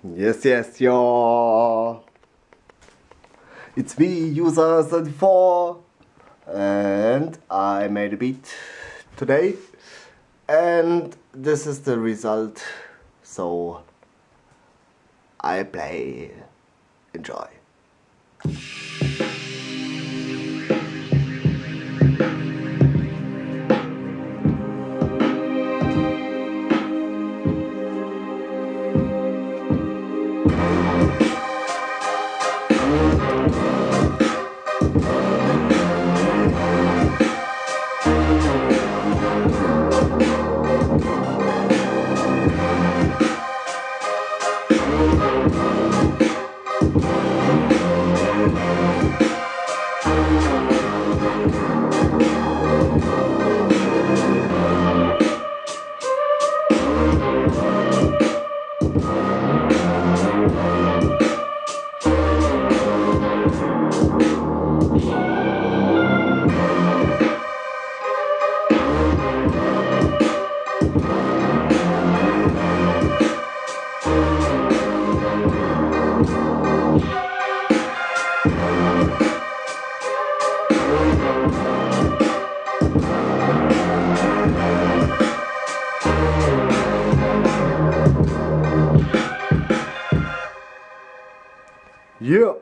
Yes, yo. It's me, user34, and I made a beat today, and this is the result. So I play. Enjoy. Yeah.